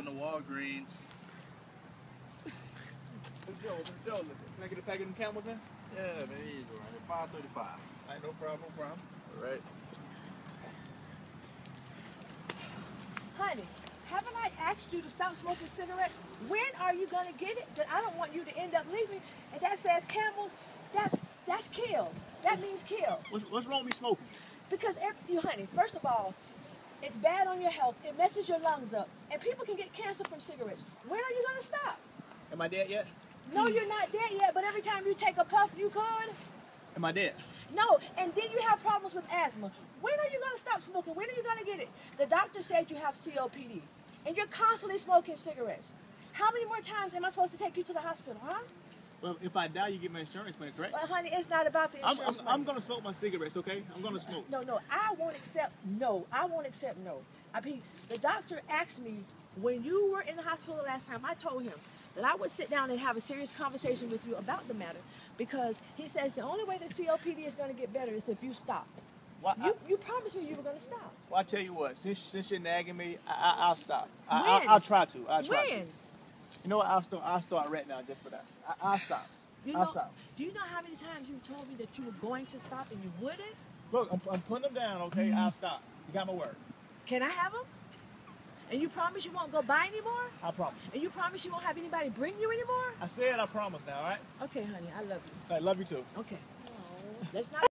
to Walgreens. Let's go. Can I get a packet of Camels, man? Yeah, man, here you go, right? 535. All right, no problem. All right. Honey, haven't I asked you to stop smoking cigarettes? When are you gonna get it? That I don't want you to end up leaving, and that says Camel. That's kill. That means kill. What's wrong with me smoking? Because honey, first of all, it's bad on your health. It messes your lungs up, and people can get cancer from cigarettes. When are you gonna stop? Am I dead yet? No, you're not dead yet. But every time you take a puff, you could. Am I dead? No, and then you have problems with asthma. When are you going to stop smoking? When are you going to get it? The doctor said you have COPD, and you're constantly smoking cigarettes. How many more times am I supposed to take you to the hospital, huh? Well, if I die, you get my insurance money, correct? Well, honey, it's not about the insurance money. I'm going to smoke my cigarettes, okay? I'm going to smoke. No, I won't accept no. I won't accept no. I mean, the doctor asked me, when you were in the hospital last time, I told him that I would sit down and have a serious conversation with you about the matter, because he says the only way that COPD is going to get better is if you stop. Well, You promised me you were going to stop. Well, I tell you what, since you're nagging me, I'll stop. When? I'll try to. I'll try to. When? You know what? I'll start right now just for that. I'll stop. I'll stop. Do you know how many times you told me that you were going to stop and you wouldn't? Look, I'm putting them down, okay? I'll stop. You got my word. Can I have them? And you promise you won't go buy anymore? I promise. And you promise you won't have anybody bring you anymore? I said I promise now, all right? Okay, honey, I love you. I love you too. Okay. Let's not